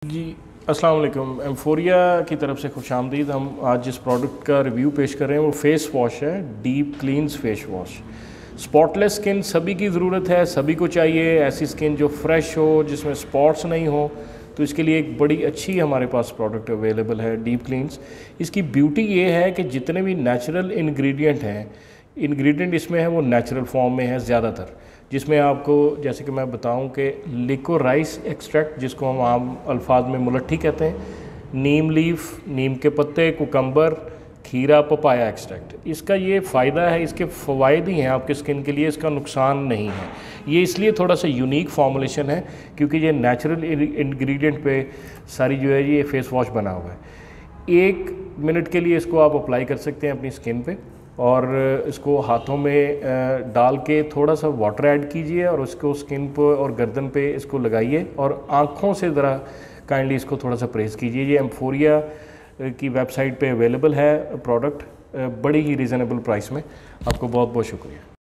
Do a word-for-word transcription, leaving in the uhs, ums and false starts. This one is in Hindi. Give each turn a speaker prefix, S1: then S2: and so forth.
S1: जी अस्सलाम वालेकुम। एम्फोरिया की तरफ से खुशामदीद। हम आज जिस प्रोडक्ट का रिव्यू पेश कर रहे हैं वो फेस वॉश है, deep cleanse face wash. Spotless skin सभी की ज़रूरत है, सभी को चाहिए ऐसी स्किन जो फ्रेश हो, जिसमें स्पॉट्स नहीं हो। तो इसके लिए एक बड़ी अच्छी हमारे पास प्रोडक्ट अवेलेबल है, डीप क्लींस। इसकी ब्यूटी ये है कि जितने भी नेचुरल इंग्रेडिएंट हैं, इंग्रेडिएंट इसमें है वो नेचुरल फॉर्म में है ज़्यादातर, जिसमें आपको जैसे कि मैं बताऊं कि लिकोराइस एक्सट्रैक्ट, जिसको हम आम अल्फाज में मुलट्ठी कहते हैं, नीम लीफ, नीम के पत्ते, कुकम्बर, खीरा, पपाया एक्सट्रैक्ट। इसका ये फ़ायदा है, इसके फ़वाइद ही हैं आपके स्किन के लिए, इसका नुकसान नहीं है। ये इसलिए थोड़ा सा यूनिक फॉर्मुलेशन है क्योंकि ये नेचुरल इंग्रेडिएंट पे सारी जो है ये फेस वॉश बना हुआ है। एक मिनट के लिए इसको आप अप्लाई कर सकते हैं अपनी स्किन पे और इसको हाथों में डाल के थोड़ा सा वाटर ऐड कीजिए और उसको स्किन पर और गर्दन पे इसको लगाइए और आँखों से ज़रा काइंडली इसको थोड़ा सा प्रेस कीजिए। ये एम्फोरिया की वेबसाइट पे अवेलेबल है प्रोडक्ट, बड़ी ही रीज़नेबल प्राइस में। आपको बहुत बहुत शुक्रिया।